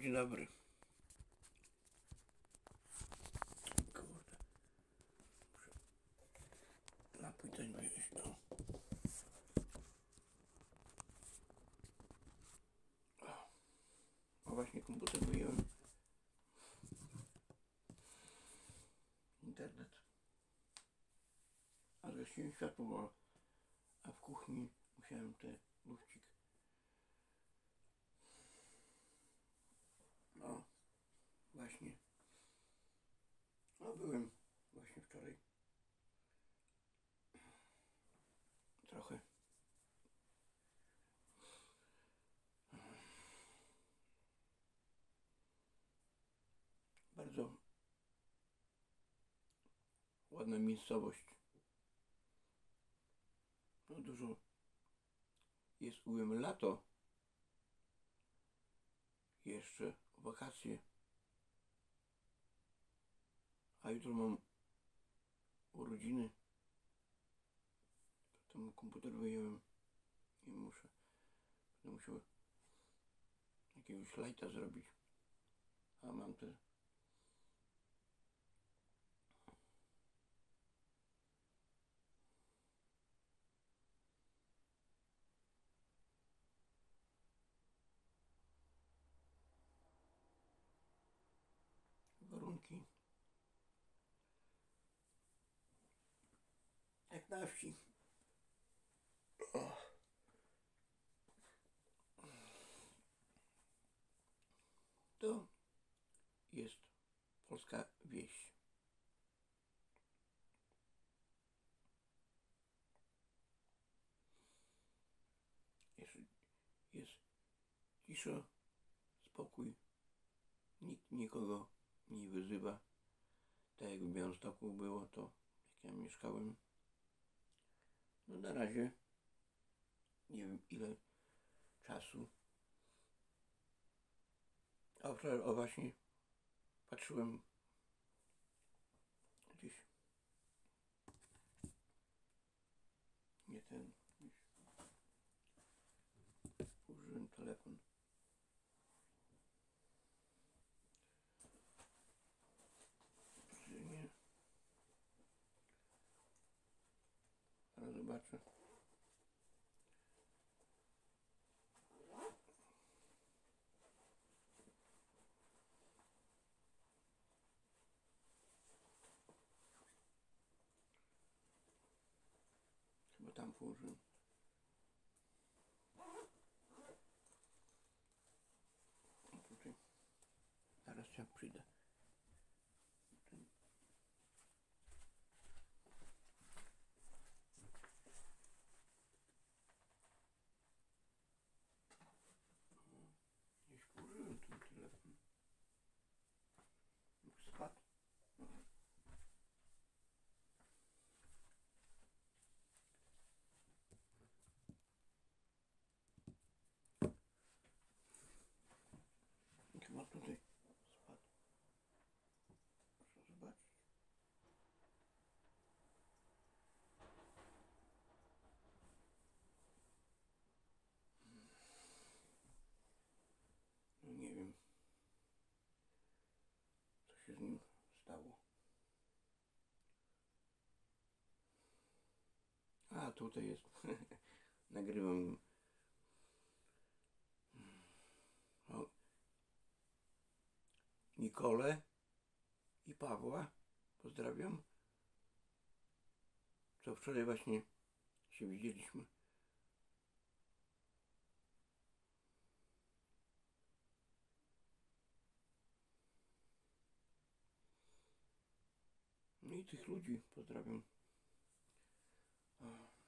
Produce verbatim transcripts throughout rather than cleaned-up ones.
Dzień dobry. Kurde. Muszę napój ten wziąć. No. O, właśnie komputer wyjąłem. Internet. A zgasiłem światło, bo a w kuchni musiałem te lufcik. No, właśnie. No, byłem właśnie wczoraj. Trochę. Bardzo ładna miejscowość. No, dużo jest, byłem lato. Jeszcze wakacje. A jutro mam urodziny. Ten komputer wyjąłem i muszę. Będę musiał jakiegoś lajta zrobić. A mam te. Warunki jak na wsi. O. To jest polska wieś. Jest, jest cisza, spokój. Nikt nikogo nie wyzywa. Tak jak w Białymstoku było, to jak ja mieszkałem. No na razie nie wiem ile czasu. A wczoraj, o właśnie, patrzyłem gdzieś. Nie ten. Użyłem telefon. Nie. Ale zobaczę. Chyba tam położyłem. O, tutaj. Zaraz ja przyjdę. Ten. Gdzieś położyłem ten telefon. Już spadł. Chyba tutaj spadł. Proszę zobaczyć. No nie wiem, co się z nim stało. A tutaj jest. Nagrywam. O. Nikolę i Pawła. Pozdrawiam. Co wczoraj właśnie się widzieliśmy. No i tych ludzi pozdrawiam. O.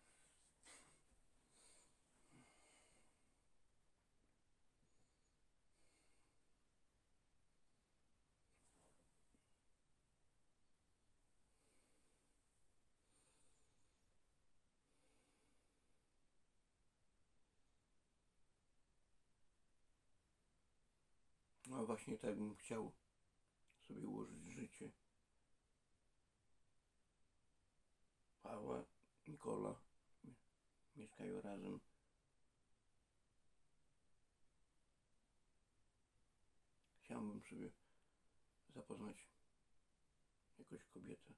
No właśnie tak bym chciał sobie ułożyć życie. Pawła, Nikola mieszkają razem. chciałbym sobie zapoznać jakąś kobietę.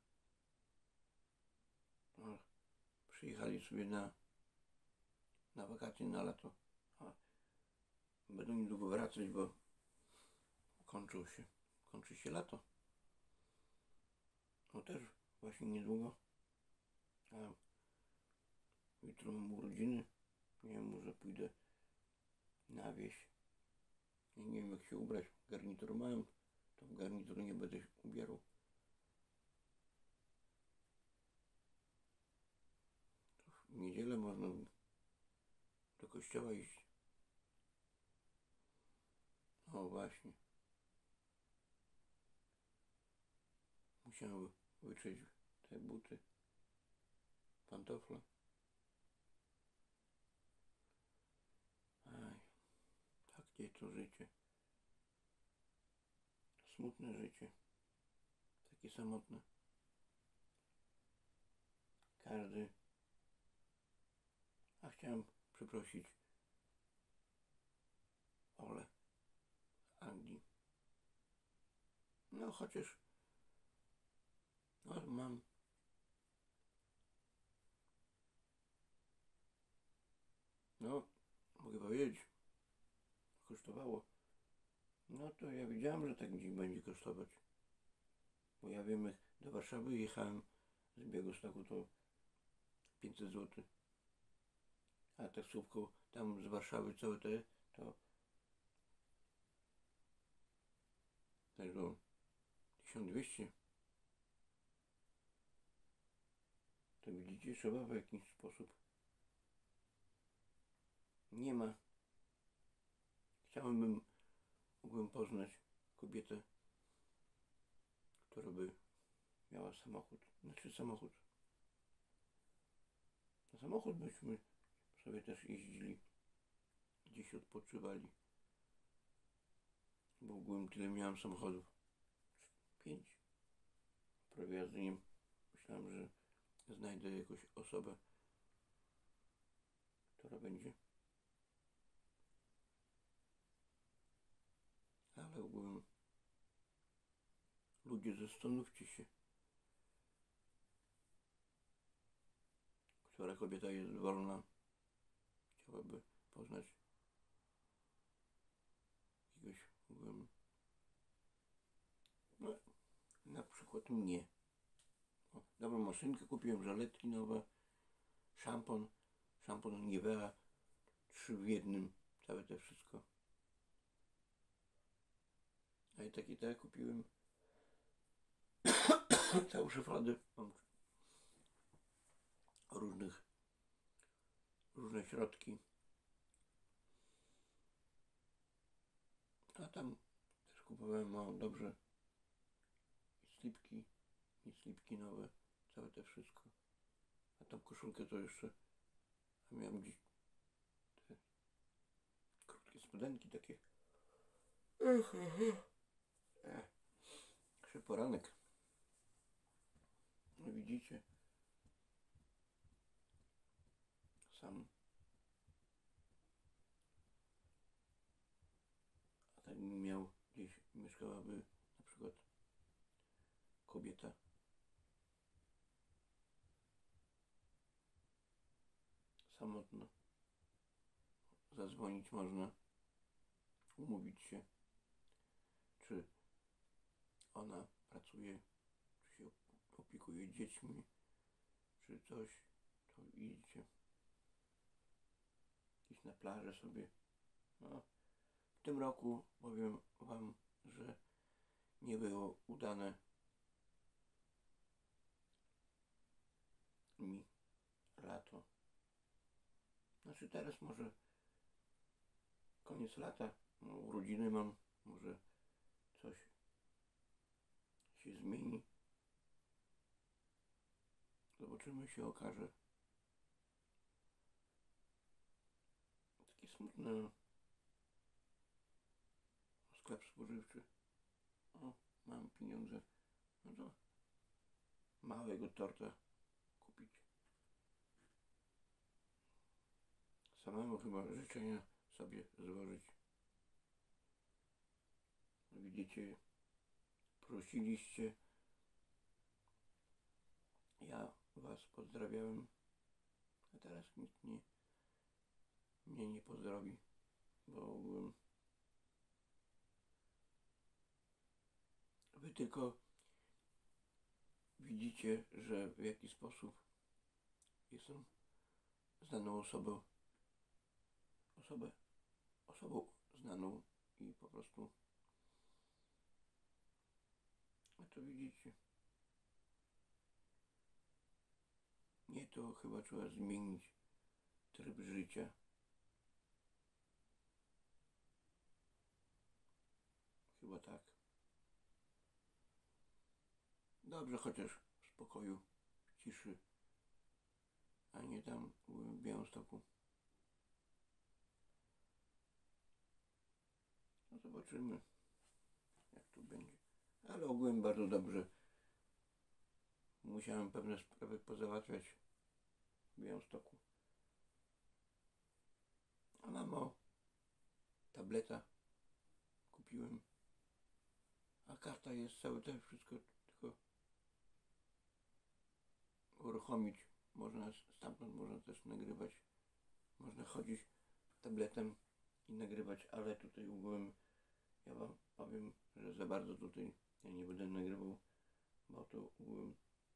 No, przyjechali sobie na, na wakacje, na lato. A będą niedługo wracać, bo kończą się, kończy się lato. No też właśnie niedługo. A jutro mam urodziny. Nie wiem, może pójdę na wieś. Ja nie wiem, jak się ubrać. Garnitur mam, to w garnitur nie będę się ubierał. To w niedzielę można do kościoła iść. O właśnie. Musiałem wytrzeć te buty, pantofle. Aj, takie to życie. Smutne życie. Takie samotne. Każdy. A chciałem przeprosić Ole z Anglii. No chociaż no, mam no mogę powiedzieć, kosztowało. No to ja wiedziałem, że tak gdzieś będzie kosztować. Bo ja wiem, jak do Warszawy jechałem z Białegostoku, to pięćset złotych. A taksówką tam z Warszawy całe te, to tego tysiąc dwieście. To widzicie, trzeba w jakiś sposób. Nie ma. Chciałbym, mógłbym poznać kobietę, która by miała samochód. Znaczy samochód. Na samochód byśmy sobie też jeździli. Gdzieś odpoczywali. Bo ogółem tyle miałem samochodów. Pięć. Prawie jazdy nie. Myślałem, że znajdę jakąś osobę, która będzie. Ale ogółem ludzie, zastanówcie się, która kobieta jest wolna, chciałaby poznać jakiegoś, ogółem, no, na przykład mnie. O, dobrą maszynkę kupiłem, żaletki nowe, szampon, szampon Nivea, trzy w jednym, całe to wszystko. A i tak i tak kupiłem całą szufladę, mam różnych, różne środki. A tam też kupowałem, o, dobrze, slipki, i slipki nowe, całe to wszystko. A tam koszulkę to jeszcze, a miałem gdzieś te krótkie spodenki takie. Ech, ech. Ech. Poranek. No widzicie, sam. A tak bym miał gdzieś, mieszkałaby na przykład kobieta. Samotna. Zadzwonić można, umówić się, czy ona pracuje, czy się opiekuje dziećmi, czy coś, to idziecie iść na plażę sobie. No, w tym roku powiem wam, że nie było udane mi lato. Znaczy teraz może koniec lata, no, urodziny mam, może coś się zmieni. Zobaczymy, się okaże. Takie smutne. Sklep spożywczy. O, mam pieniądze. No to małego torta kupić. Samemu chyba życzenia sobie złożyć. No widzicie. będziecie prosiliście. Ja was pozdrawiałem, a teraz nikt nie, mnie nie pozdrowi, bo wy tylko widzicie, że w jaki sposób jestem znaną osobą, osobę, osobą znaną i po prostu a to widzicie. Nie, to chyba trzeba zmienić tryb życia. Chyba tak. Dobrze, chociaż w spokoju, w ciszy, a nie tam w Białymstoku. No zobaczymy, jak tu będzie. Ale ogółem bardzo dobrze. Musiałem pewne sprawy pozałatwiać w Białymstoku. A mamo, tableta kupiłem. A karta jest, całe to wszystko tylko uruchomić. Można stamtąd można też nagrywać. Można chodzić tabletem i nagrywać, ale tutaj ogółem ja wam powiem, że za bardzo tutaj ja nie będę nagrywał, bo to ogółem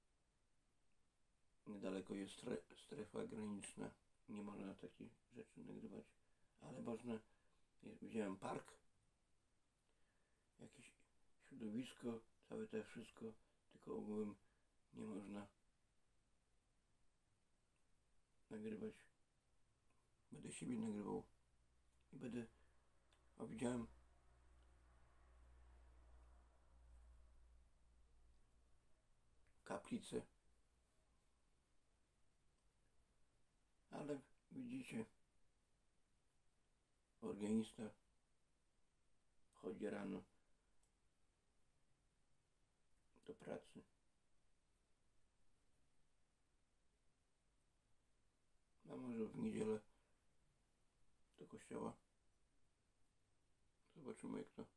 niedaleko jest strefa graniczna. Nie można takich rzeczy nagrywać, ale można. Widziałem park, jakieś środowisko, całe to wszystko, tylko ogółem nie można nagrywać. Będę siebie nagrywał i będę, a widziałem kaplicę, ale widzicie, organista chodzi rano do pracy. A może w niedzielę do kościoła. Zobaczymy, jak to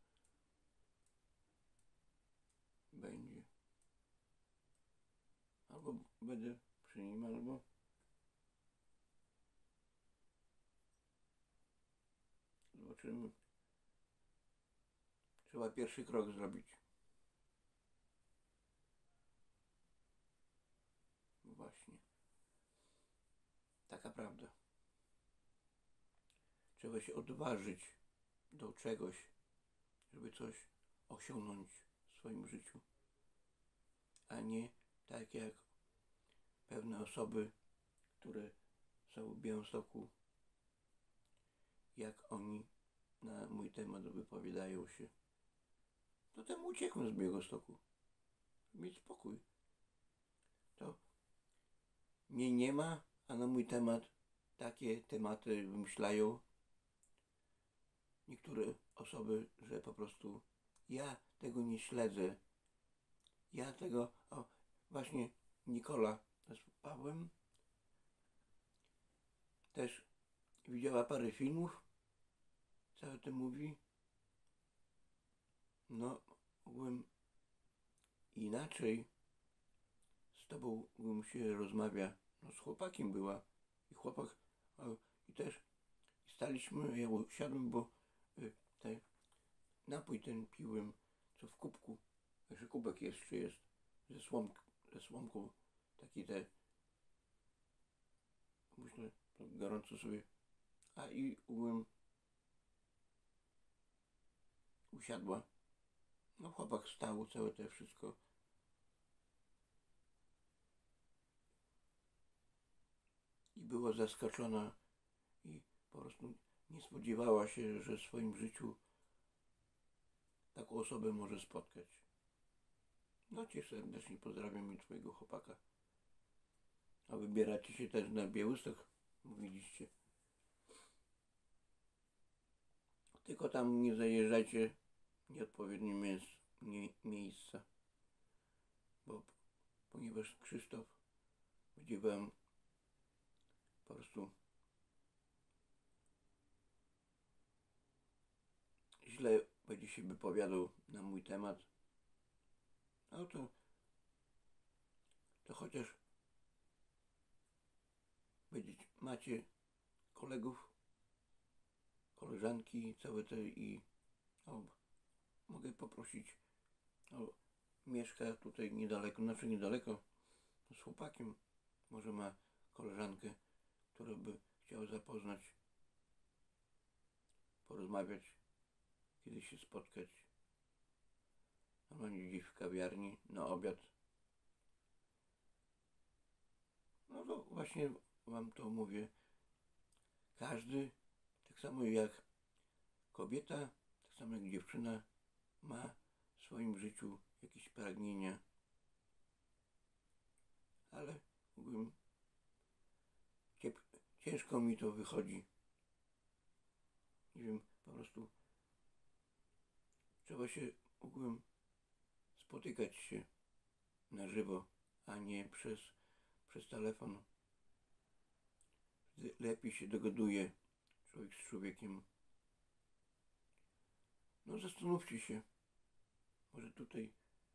będzie. Albo będę przy nim, albo zobaczymy. Trzeba pierwszy krok zrobić. Właśnie. Taka prawda. Trzeba się odważyć do czegoś, żeby coś osiągnąć w swoim życiu. A nie tak jak pewne osoby, które są w Białymstoku, jak oni na mój temat wypowiadają się. To temu uciekłem z Białegostoku. Mieć spokój. To mnie nie ma, a na mój temat takie tematy wymyślają niektóre osoby, że po prostu ja tego nie śledzę. Ja tego, o właśnie Nikola z Pawłem też widziała parę filmów, co o tym mówi. No, ogółem inaczej z tobą ogółem się rozmawia. No z chłopakiem była i chłopak o, i też staliśmy, ja usiadłem, bo y, te, napój ten piłem, co w kubku, jeszcze kubek jeszcze jest ze, słomk, ze słomką, taki te, myślę, gorąco sobie, a i ogółem usiadła. No chłopak stał, całe to wszystko. I była zaskoczona i po prostu nie spodziewała się, że w swoim życiu taką osobę może spotkać. No cię serdecznie pozdrawiam i twojego chłopaka. A wybieracie się też na Białystok, mówiliście. Tylko tam nie zajeżdżajcie w nieodpowiednie miejsc, nie, miejsca. Bo ponieważ Krzysztof będzie wam po prostu źle będzie się wypowiadał na mój temat, no to, to chociaż będziecie, macie kolegów, koleżanki, całe te i o, mogę poprosić, o, mieszka tutaj niedaleko, znaczy niedaleko, z chłopakiem, może ma koleżankę, która by chciała zapoznać, porozmawiać, kiedyś się spotkać, normalnie gdzieś w kawiarni, na obiad. No to właśnie wam to mówię. Każdy, tak samo jak kobieta, tak samo jak dziewczyna, ma w swoim życiu jakieś pragnienia. Ale mówię, ciężko mi to wychodzi. Nie wiem, po prostu trzeba się, mówię, spotykać się na żywo, a nie przez, przez telefon. Lepiej się dogaduje człowiek z człowiekiem. No zastanówcie się, może tutaj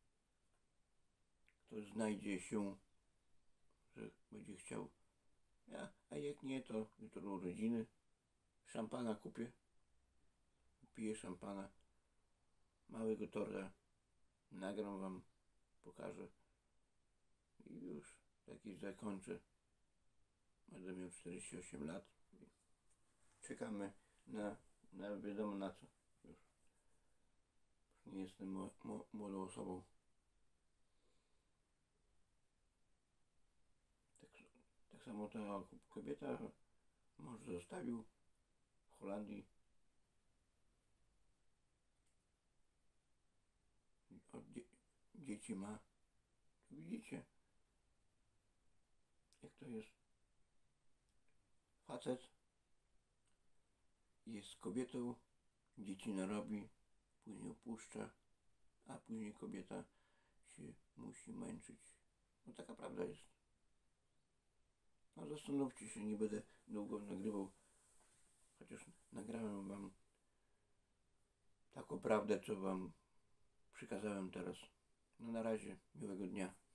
ktoś znajdzie się, że będzie chciał. Ja, a jak nie, to jutro urodziny. Szampana kupię. Piję szampana. Małego torta. Nagram wam, pokażę. I już taki zakończę. Będę miał czterdzieści osiem lat. Czekamy na, na wiadomo na co. Już nie jestem młodą osobą. Tak, tak samo ta kobieta, mąż zostawił w Holandii. Dzie dzieci ma. Widzicie, jak to jest. Facet jest z kobietą, dzieci narobi, później opuszcza, a później kobieta się musi męczyć. No taka prawda jest. No zastanówcie się, nie będę długo nagrywał, chociaż nagrałem wam taką prawdę, co wam przykazałem teraz. No na razie, miłego dnia.